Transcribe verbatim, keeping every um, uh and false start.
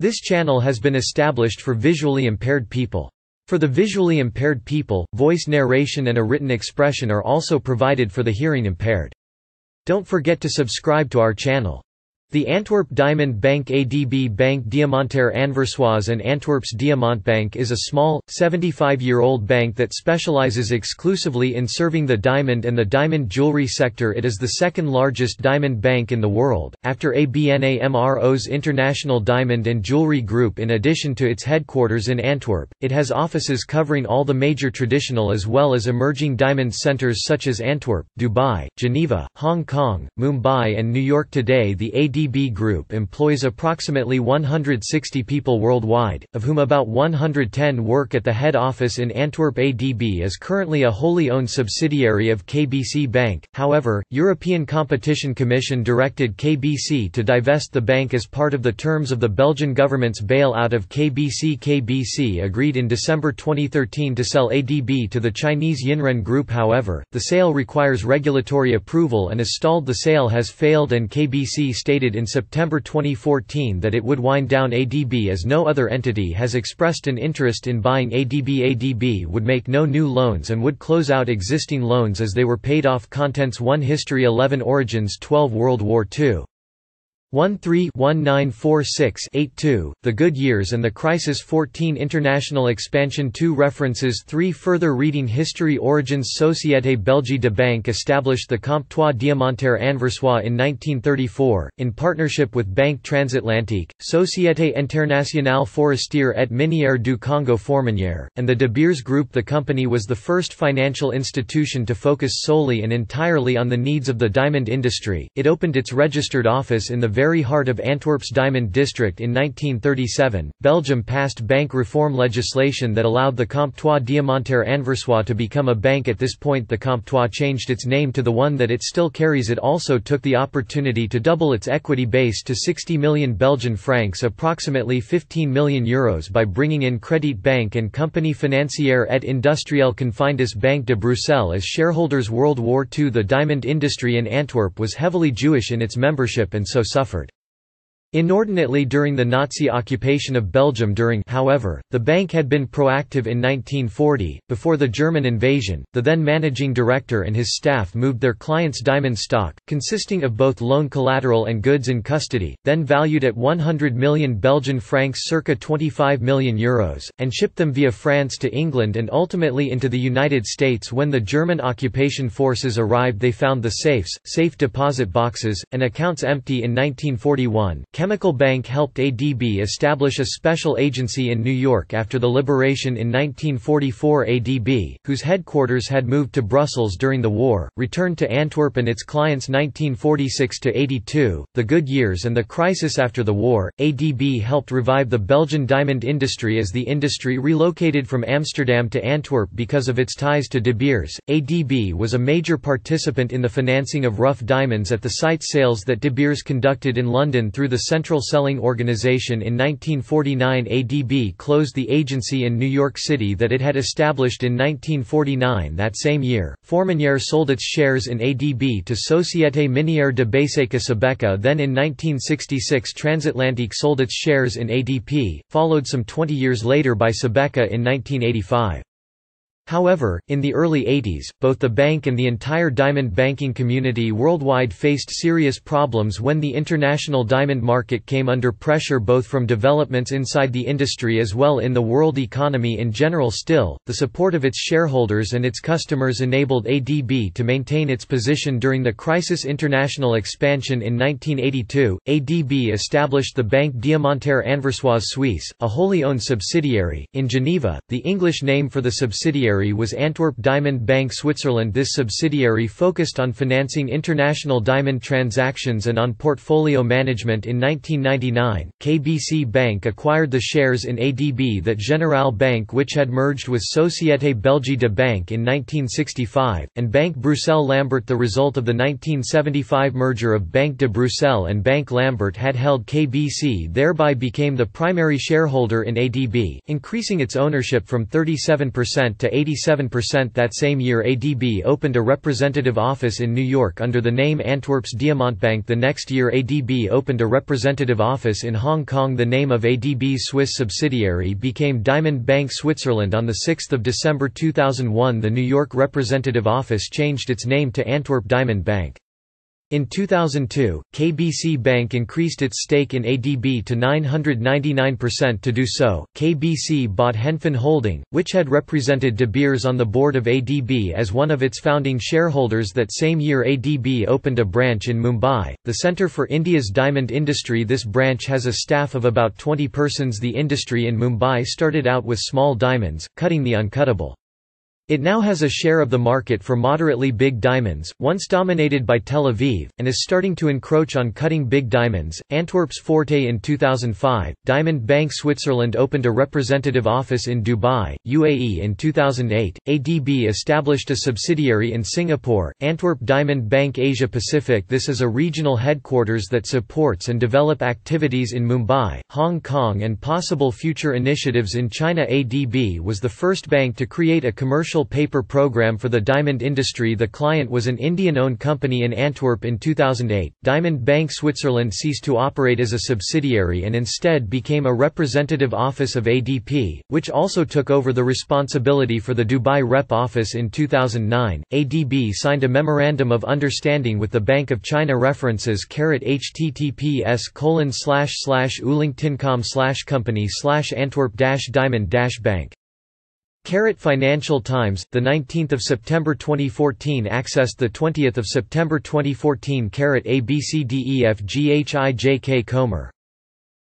This channel has been established for visually impaired people. For the visually impaired people, voice narration and a written expression are also provided for the hearing impaired. Don't forget to subscribe to our channel. The Antwerp Diamond Bank A D B Banque Diamantaire Anversoise and Antwerp's Diamantbank is a small, seventy-five-year-old bank that specializes exclusively in serving the diamond and the diamond jewelry sector. It is the second largest diamond bank in the world, after A B N AMRO's International Diamond and Jewelry Group. In addition to its headquarters in Antwerp, it has offices covering all the major traditional as well as emerging diamond centers such as Antwerp, Dubai, Geneva, Hong Kong, Mumbai and New York. Today the A D B Group employs approximately one hundred sixty people worldwide, of whom about one hundred ten work at the head office in Antwerp. A D B is currently a wholly owned subsidiary of K B C Bank. However, European Competition Commission directed K B C to divest the bank as part of the terms of the Belgian government's bail-out of K B C. K B C agreed in December twenty thirteen to sell A D B to the Chinese Yinren Group. However, the sale requires regulatory approval and is stalled. The sale has failed and K B C stated in September twenty fourteen that it would wind down A D B as no other entity has expressed an interest in buying A D B. A D B would make no new loans and would close out existing loans as they were paid off. Contents: one History, eleven Origins, twelve World War Two. one three one nine four six eight two, The Good Years and the Crisis. fourteen International Expansion. two References. three Further reading. History. Origins. Société Belgique de Banque established the Comptoir Diamantaire Anversois in nineteen thirty-four, in partnership with Banque Transatlantique, Société Internationale Forestière et Minière du Congo Fourminière, and the De Beers Group. The company was the first financial institution to focus solely and entirely on the needs of the diamond industry. It opened its registered office in the very very heart of Antwerp's Diamond District in nineteen thirty-seven. Belgium passed bank reform legislation that allowed the Comptoir Diamantaire Anversois to become a bank. At this point the Comptoir changed its name to the one that it still carries. It also took the opportunity to double its equity base to sixty million Belgian francs, approximately fifteen million euros, by bringing in Credit Bank and Compagnie Financière et Industrielle Confindus Banque de Bruxelles as shareholders. World War Two. The diamond industry in Antwerp was heavily Jewish in its membership and so suffered inordinately during the Nazi occupation of Belgium. During, however, the bank had been proactive in nineteen forty, before the German invasion. The then managing director and his staff moved their clients' diamond stock, consisting of both loan collateral and goods in custody, then valued at one hundred million Belgian francs, circa twenty-five million euros, and shipped them via France to England and ultimately into the United States. When the German occupation forces arrived, they found the safes, safe deposit boxes, and accounts empty. In nineteen forty-one, Chemical Bank helped A D B establish a special agency in New York. After the liberation in nineteen forty-four, A D B, whose headquarters had moved to Brussels during the war, returned to Antwerp and its clients. nineteen forty-six to eighty-two, the good years and the crisis. After the war, A D B helped revive the Belgian diamond industry as the industry relocated from Amsterdam to Antwerp because of its ties to De Beers. A D B was a major participant in the financing of rough diamonds at the site sales that De Beers conducted in London through the Central Selling Organization. In nineteen forty-nine, A D B closed the agency in New York City that it had established in nineteen forty-nine. That same year, Fourminière sold its shares in A D B to Société Minière de Baseca Sabeca. Then in nineteen sixty-six, Transatlantique sold its shares in A D P, followed some twenty years later by Sabeca in nineteen eighty-five. However, in the early eighties, both the bank and the entire diamond banking community worldwide faced serious problems when the international diamond market came under pressure, both from developments inside the industry as well in the world economy in general. Still, the support of its shareholders and its customers enabled A D B to maintain its position during the crisis. International expansion. In nineteen eighty-two, A D B established the Banque Diamantaire Anversoise Suisse, a wholly owned subsidiary, in Geneva. The English name for the subsidiary was Antwerp Diamond Bank Switzerland. This subsidiary focused on financing international diamond transactions and on portfolio management. In nineteen ninety-nine, K B C Bank acquired the shares in A D B that Generale Bank, which had merged with Société Belgique de Banque in nineteen sixty-five, and Banque Bruxelles Lambert. The result of the nineteen seventy-five merger of Banque de Bruxelles and Banque Lambert had held K B C thereby became the primary shareholder in A D B, increasing its ownership from thirty-seven percent to eighty percent. eighty-seven percent. That same year A D B opened a representative office in New York under the name Antwerp's Diamantbank. The next year A D B opened a representative office in Hong Kong. The name of A D B's Swiss subsidiary became Diamond Bank Switzerland. On the sixth of December two thousand one, the New York representative office changed its name to Antwerp Diamond Bank. In two thousand two, K B C Bank increased its stake in A D B to nine hundred ninety-nine percent. To do so, K B C bought Henfin Holding, which had represented De Beers on the board of A D B as one of its founding shareholders. That same year A D B opened a branch in Mumbai, the centre for India's diamond industry. This branch has a staff of about twenty persons. The industry in Mumbai started out with small diamonds, cutting the uncuttable. It now has a share of the market for moderately big diamonds, once dominated by Tel Aviv, and is starting to encroach on cutting big diamonds. Antwerp's forte. In two thousand five, Diamond Bank Switzerland opened a representative office in Dubai, U A E. In two thousand eight, A D B established a subsidiary in Singapore, Antwerp Diamond Bank Asia Pacific. This is a regional headquarters that supports and develop activities in Mumbai, Hong Kong and possible future initiatives in China. A D B was the first bank to create a commercial paper program for the diamond industry. The client was an Indian-owned company in Antwerp. In two thousand eight, Diamond Bank Switzerland ceased to operate as a subsidiary and instead became a representative office of A D B, which also took over the responsibility for the Dubai rep office. In two thousand nine, A D B signed a memorandum of understanding with the Bank of China. References H T T P S colon slash slash ulingtincom slash company slash Antwerp dash diamond dash bank. Financial Times, the nineteenth of September twenty fourteen. Accessed the twentieth of September twenty fourteen. A B C D E F G H I J K Comer